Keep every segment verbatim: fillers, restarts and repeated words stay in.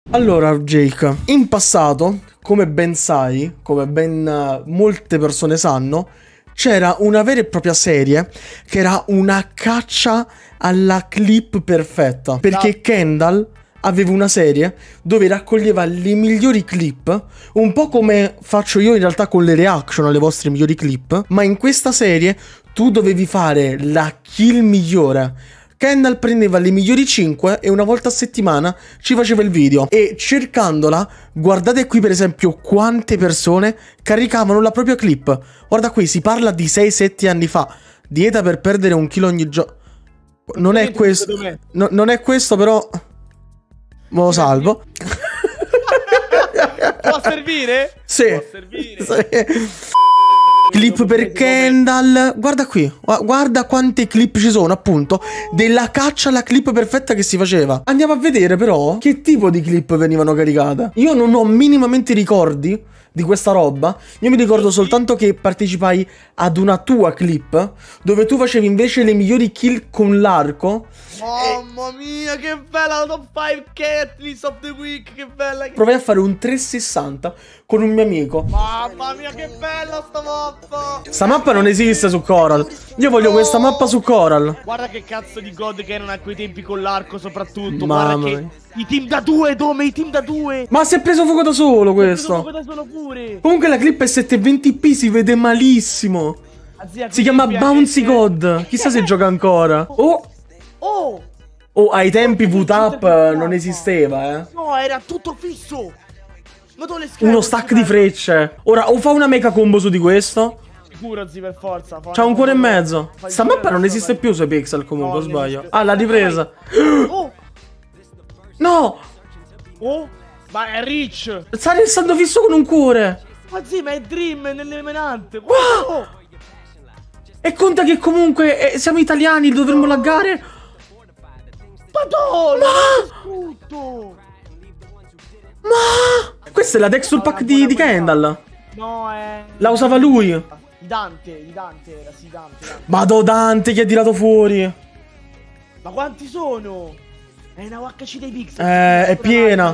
Allora, Jake, in passato, come ben sai, come ben uh, molte persone sanno, c'era una vera e propria serie che era una caccia alla clip perfetta. Perché no. Kendall aveva una serie dove raccoglieva le migliori clip, un po' come faccio io in realtà con le reaction alle vostre migliori clip, ma in questa serie tu dovevi fare la kill migliore. Kendall prendeva le migliori cinque e una volta a settimana ci faceva il video. E cercandola, guardate qui per esempio quante persone caricavano la propria clip. Guarda qui, si parla di sei sette anni fa. Dieta per perdere un chilo ogni giorno. Non è questo. No, non è questo però. Me lo salvo. Può servire? Sì. Può servire. Sì. Clip per Kendall. Guarda qui, guarda quante clip ci sono appunto della caccia alla clip perfetta che si faceva. Andiamo a vedere però che tipo di clip venivano caricate. Io non ho minimamente ricordi di questa roba. Io mi ricordo soltanto che partecipai ad una tua clip dove tu facevi invece le migliori kill con l'arco. Mamma mia, che bella la top cinque Catlys of the Week, che bella che... Provai a fare un trecentosessanta con un mio amico. Mamma mia, che bella sta mappa. Sta mappa non esiste su Coral. Io voglio no. questa mappa su Coral. Guarda che cazzo di god che erano a quei tempi con l'arco soprattutto. Mamma Guarda che... I team da due, Dome, i team da due. Ma si è preso fuoco da solo questo. Si è preso fuoco da solo pure. Comunque la clip è settecentoventi p, si vede malissimo. Zia, si chiama Bouncy God. Chissà se gioca ancora. Oh. Oh. Oh, ai tempi V-Tap non esisteva, eh. No, era tutto fisso. Uno stack di frecce. Ora, o fa una mega combo su di questo. Sicuro, zi, per forza. C'ha un cuore e mezzo. Sta mappa non esiste più sui pixel comunque, no, sbaglio. Ah, l'ha ripresa. Oh. No. Oh. Ma è Rich. Sta restando fisso con un cuore. Ma zi, ma è Dream nelle menante. Oh. E conta che comunque eh, siamo italiani, dovremmo laggare. Madonna. Ma. Ma questa è la texture pack di, di Kendall. No, è... La usava lui. Di Dante, di Dante era, sì, Dante, Dante. Vado Dante che ha tirato fuori. Ma quanti sono? È una U H C dei pixel. Eh, è piena.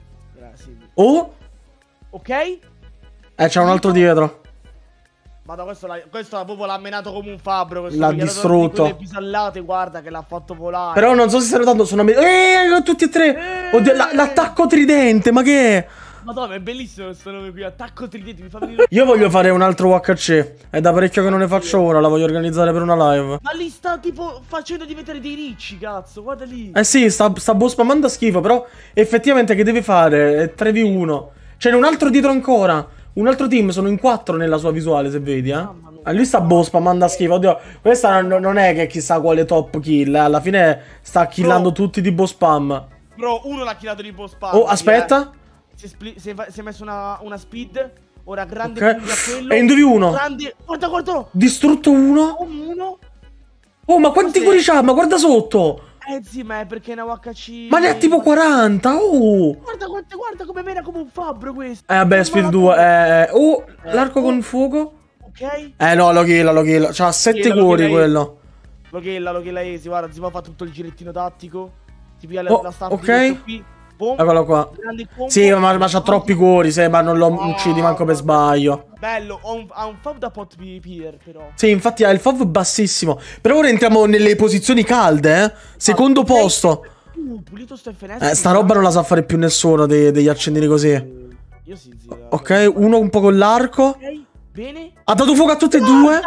Oh. Ok. Eh, c'è un altro dietro. Madonna, questo, questo proprio l'ha menato come un fabbro. L'ha distrutto. Le pisallate, guarda che l'ha fatto volare. Però non so se stanno dando, sono... Eeeh, tutti e tre. Oddio, l'attacco tridente, ma che è? Madonna, è bellissimo questo nome qui, attacco tridente, mi fa venire... Io voglio fare un altro U H C. È da parecchio che non ne faccio ora, la voglio organizzare per una live. Ma lì sta tipo facendo diventare dei ricci, cazzo, guarda lì. Eh sì, sta, sta boss spammando schifo, però effettivamente che deve fare? È tre v uno. C'è un altro dietro ancora. Un altro team, sono in quattro nella sua visuale, se vedi, eh. Ah, lui sta boss spammando schifo. Oddio, questa non, non è che chissà quale top kill, eh. Alla fine sta killando Bro. tutti di boss spam. Bro, uno l'ha killato di boss spam. Oh, aspetta. Si è, si, è, si è messo una, una speed. Ora grande okay. a quello. È in due v uno. Grande. Guarda, guarda. Distrutto uno. Uno. Oh, ma quanti cuori c'ha? Ma guarda sotto. Eh sì, ma è perché è una U H C. Ma ne ha tipo quaranta. Oh. Guarda, guarda, guarda come mena come un fabbro questo. Eh vabbè, speed due. Eh, oh, eh, l'arco oh. con fuoco. Ok. Eh no, lo killa, lo killa. C'ha sette cuori quello. Lo killa, lo killa easy. Guarda, si può fare tutto il girettino tattico. Ti piglia oh, la stampa ok. qui. Boom. Eccolo qua. Sì, ma, ma c'ha troppi cuori, se, ma non lo oh, uccidi manco per sbaglio. Bello, ha un, ha un F O V da pot peer però. Sì, infatti ha il F O V bassissimo. Però ora entriamo nelle posizioni calde, eh. Secondo ah, posto. Uh, pulito sto F N S. Eh, sta roba non la sa fare più nessuno dei, degli accendini così. Io sì, sì. Ok, uno un po' con l'arco. Ok, bene. Ha dato fuoco a tutte e due.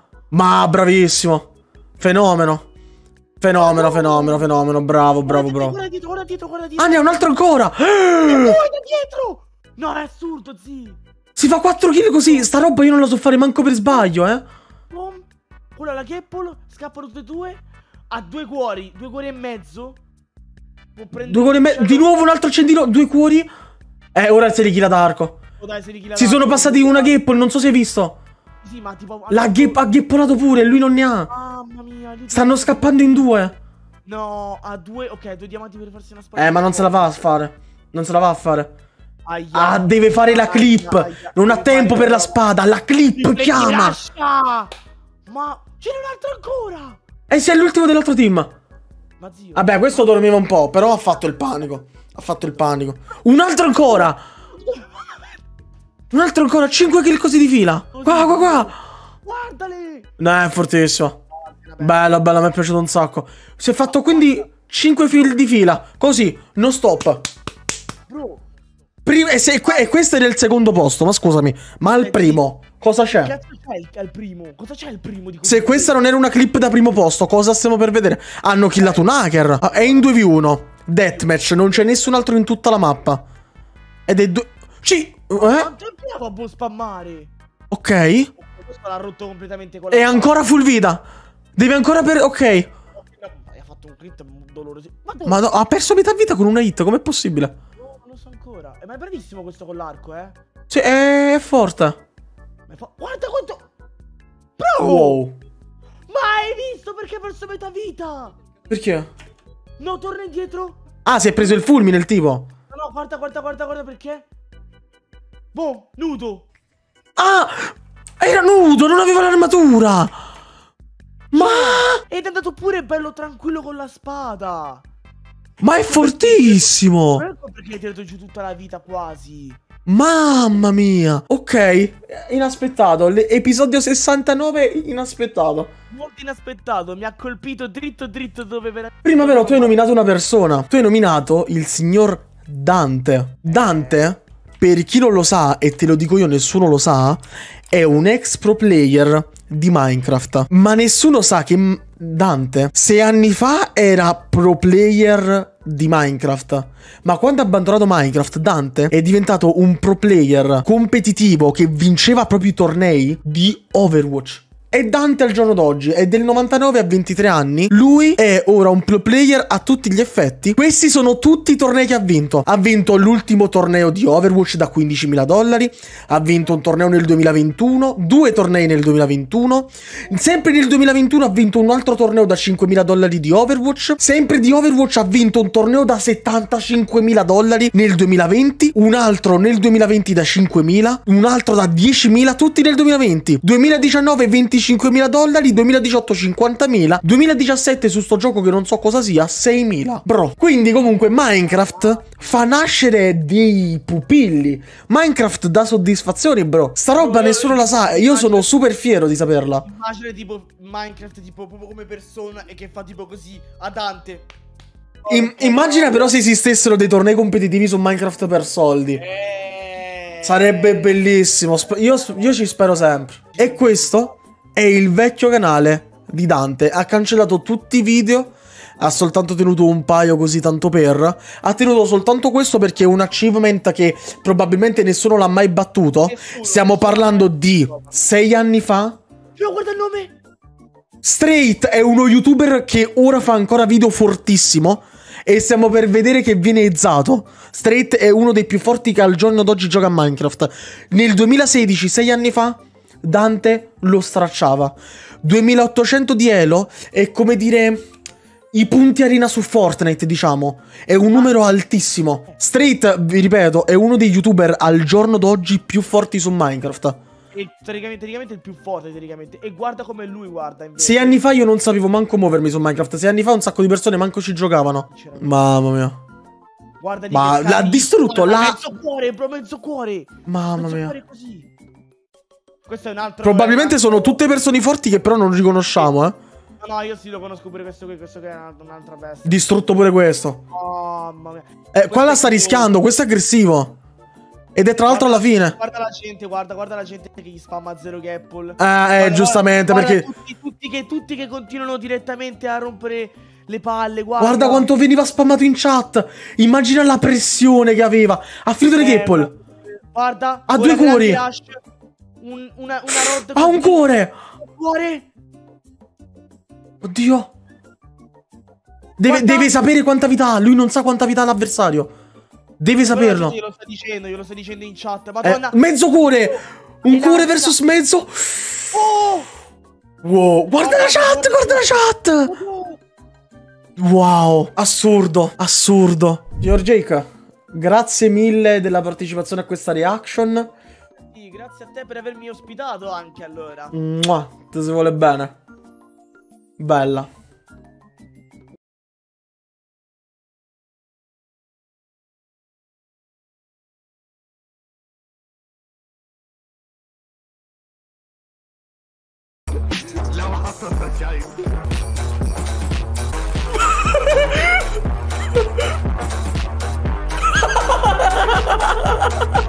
Ma bravissimo. Fenomeno. Fenomeno, fenomeno, fenomeno, bravo, bravo, bravo. Guarda dietro, guarda dietro, guarda dietro. Ah, ne ha un altro ancora. E poi da dietro. No, è assurdo, zi. Si fa quattro kill così. Sta roba io non la so fare manco per sbaglio, eh. Boom. Quella la Gapple. Scappano tutte e due. Ha due cuori, due cuori e mezzo. Può prendere due cuori e mezzo. Di nuovo un altro accendino, due cuori. Eh, ora si richilla d'arco. Oh, dai, si richilla Si sono passati una Gapple, non so se hai visto. Sì, ma tipo... La gap ha gheppolato pure e lui non ne ha. Mamma mia. Stanno scappando in due. No, ha due... Ok, due diamanti per farsi una spada. Eh, ma non se la va a fare. Non se la va a fare. Aia. Ah, deve fare la clip. Aia, aia. Non ha tempo per la spada. La clip chiama. Ma ce n'è un altro ancora. Eh sì, è l'ultimo dell'altro team. Ma zio. Vabbè, questo dormiva un po', però ha fatto il panico. Ha fatto il panico. Un altro ancora. Un altro ancora. cinque kill così di fila. Qua, qua, qua. Guardali. No, è fortissimo. Bella, bella, mi è piaciuto un sacco. Si è fatto quindi cinque kill di fila. Così, non stop. Bro. Prima, e, se, e questo è nel secondo posto, ma scusami. Ma al primo, cosa c'è? Cazzo c'è al primo? Cosa c'è al primo di Se questa non era una clip da primo posto, cosa stiamo per vedere? Hanno killato un hacker. È in due vu uno. Deathmatch, non c'è nessun altro in tutta la mappa. Ed è due... Ci... Eh? Quanto è bravo a spammare? Ok. Questo l'ha rotto completamente con la... È ancora full vita. Devi ancora per... Ok. Hai fatto un crit doloroso. Ma, Ma no, ha perso metà vita con una hit, com'è possibile? No, non lo so ancora. Ma è bravissimo questo con l'arco, eh. Sì, è forte. Ma fa... Guarda quanto... Bro! Wow. Ma hai visto perché ha perso metà vita? Perché? No, torna indietro. Ah, si è preso il fulmine il tipo. No, no, guarda, guarda, guarda, guarda perché. Boh, nudo. Ah! Era nudo, non aveva l'armatura. Ma... Ed è andato pure bello tranquillo con la spada. Ma è fortissimo. Ecco perché hai tirato giù tutta la vita quasi. Mamma mia. Ok, inaspettato. Le- episodio sessantanove inaspettato. Molto inaspettato, mi ha colpito dritto dritto dove veramente... Prima però tu hai nominato una persona. Tu hai nominato il signor Dante. Dante, per chi non lo sa, e te lo dico io, nessuno lo sa, è un ex pro player di Minecraft. Ma nessuno sa che M- Dante sei anni fa era pro player di Minecraft. Ma quando ha abbandonato Minecraft, Dante è diventato un pro player competitivo che vinceva proprio i tornei di Overwatch. E Dante al giorno d'oggi è del novantanove a ventitré anni. Lui è ora un pro player a tutti gli effetti. Questi sono tutti i tornei che ha vinto. Ha vinto l'ultimo torneo di Overwatch da quindicimila dollari. Ha vinto un torneo nel duemilaventuno. Due tornei nel duemilaventuno. Sempre nel duemilaventuno ha vinto un altro torneo da cinquemila dollari di Overwatch. Sempre di Overwatch ha vinto un torneo da settantacinquemila dollari nel duemilaventi. Un altro nel duemilaventi da cinquemila. Un altro da diecimila. Tutti nel duemilaventi. duemiladiciannove venticinquemila dollari, duemiladiciotto cinquantamila, duemiladiciassette su sto gioco che non so cosa sia, seimila. Bro, quindi comunque Minecraft fa nascere dei pupilli. Minecraft dà soddisfazioni, bro. Sta roba nessuno la sa e io sono super fiero di saperla. Immagina tipo Minecraft tipo proprio come persona e che fa tipo così a Dante. Im- immagina però se esistessero dei tornei competitivi su Minecraft per soldi. Eh... Sarebbe bellissimo. Sp- io, io ci spero sempre. E questo è il vecchio canale di Dante. Ha cancellato tutti i video. Ha soltanto tenuto un paio così tanto per. Ha tenuto soltanto questo perché è un achievement che probabilmente nessuno l'ha mai battuto. Nessuno, Stiamo nessuno. parlando di sei anni fa. No, guarda il nome. Straight è uno youtuber che ora fa ancora video fortissimo. E stiamo per vedere che viene ezzato. Straight è uno dei più forti che al giorno d'oggi gioca a Minecraft. Nel duemilasedici, sei anni fa, Dante lo stracciava. duemilaottocento di elo è come dire i punti arena su Fortnite, diciamo. È un numero altissimo. Straight, vi ripeto, è uno dei youtuber al giorno d'oggi più forti su Minecraft. E teoricamente, teoricamente il più forte, teoricamente. E guarda come lui guarda invece. Sei anni fa io non sapevo manco muovermi su Minecraft. Sei anni fa un sacco di persone manco ci giocavano. Mamma mia. Guarda di Ma che l'ha cazzo- distrutto, guarda, l'ha- mezzo cuore, bro, mezzo cuore. Mamma Mezzo mia. cuore così. Questo è un altro. Probabilmente è un altro- sono tutte persone forti che però non riconosciamo, eh. No, no, io sì lo conosco pure questo qui, questo che è una- un'altra bestia. Distrutto pure questo. Mamma mia. Eh, qua Questo la è sta tipo- rischiando, questo è aggressivo. Ed è tra l'altro alla Guarda- fine. Guarda la gente, guarda, guarda la gente che gli spamma zero gapple. Eh, eh, Guarda, giustamente, guarda perché... Tutti, tutti, che, tutti che continuano direttamente a rompere le palle, guarda. Guarda quanto veniva spammato in chat. Immagina la pressione che aveva. Ha finito le Eh, gapple. Guarda. Ha ora due cuori. grande Rush, un, una, una rod. Ha un cuore. Un cuore. Oddio. Deve, Guarda. deve sapere quanta vita ha. Lui non sa quanta vita ha l'avversario. Deve saperlo. Io lo sto dicendo, io lo sto dicendo in chat. Eh, Madonna. mezzo cuore. Un E cuore la- versus mezzo. Oh! Wow. Guarda la chat, guarda la chat. Wow, assurdo, assurdo. Signor Jake, grazie mille della partecipazione a questa reaction. Sì, grazie a te per avermi ospitato anche allora. Mua, ti si vuole bene. Bella. Ciao.